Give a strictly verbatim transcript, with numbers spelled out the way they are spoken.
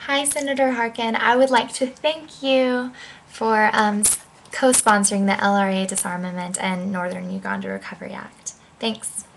Hi, Senator Harkin. I would like to thank you for um, co-sponsoring the L R A Disarmament and Northern Uganda Recovery Act. Thanks.